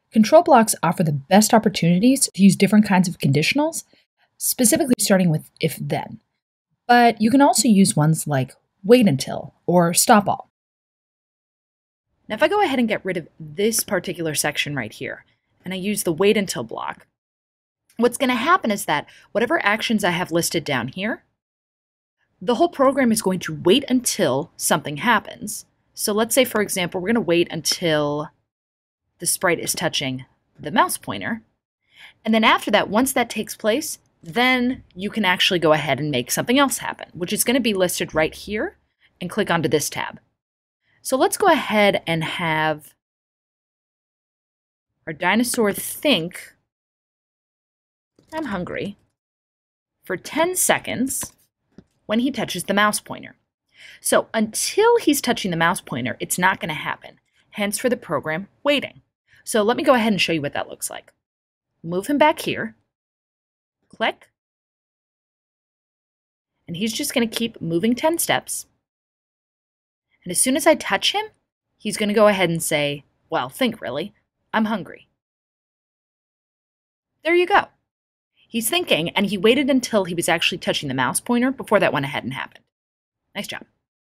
Control blocks offer the best opportunities to use different kinds of conditionals, specifically starting with if then. But you can also use ones like wait until or stop all. Now, if I go ahead and get rid of this particular section right here, and I use the wait until block, what's going to happen is that whatever actions I have listed down here, the whole program is going to wait until something happens. So let's say, for example, we're going to wait until the sprite is touching the mouse pointer. And then after that, once that takes place, then you can actually go ahead and make something else happen, which is going to be listed right here, and click onto this tab. So let's go ahead and have our dinosaur think, I'm hungry, for 10 seconds when he touches the mouse pointer. So until he's touching the mouse pointer, it's not going to happen. Hence for the program waiting. So let me go ahead and show you what that looks like. Move him back here, click, and he's just going to keep moving 10 steps. And as soon as I touch him, he's going to go ahead and say, well, think really, I'm hungry. There you go. He's thinking, and he waited until he was actually touching the mouse pointer before that went ahead and happened. Nice job.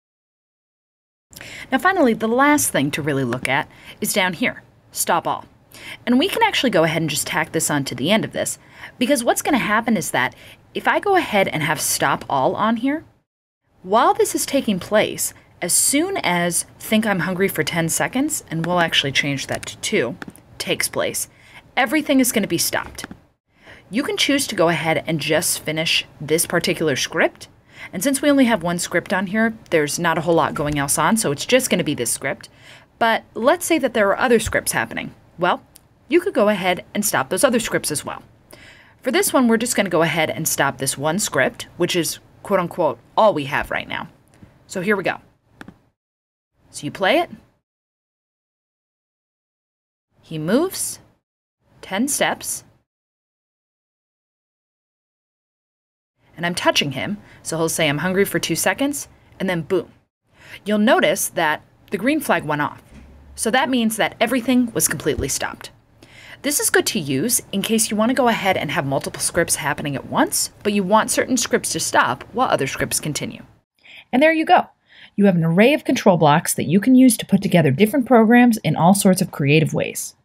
Now finally, the last thing to really look at is down here, stop all. And we can actually go ahead and just tack this on to the end of this, because what's going to happen is that if I go ahead and have stop all on here, while this is taking place, as soon as think I'm hungry for 10 seconds, and we'll actually change that to 2, takes place, everything is going to be stopped. You can choose to go ahead and just finish this particular script. And since we only have one script on here, there's not a whole lot going else on, so it's just going to be this script. But let's say that there are other scripts happening. Well, you could go ahead and stop those other scripts as well. For this one, we're just going to go ahead and stop this one script, which is quote unquote all we have right now. So here we go. So you play it. He moves 10 steps. And I'm touching him, so he'll say I'm hungry for 2 seconds, and then boom. You'll notice that the green flag went off. So that means that everything was completely stopped. This is good to use in case you want to go ahead and have multiple scripts happening at once, but you want certain scripts to stop while other scripts continue. And there you go. You have an array of control blocks that you can use to put together different programs in all sorts of creative ways.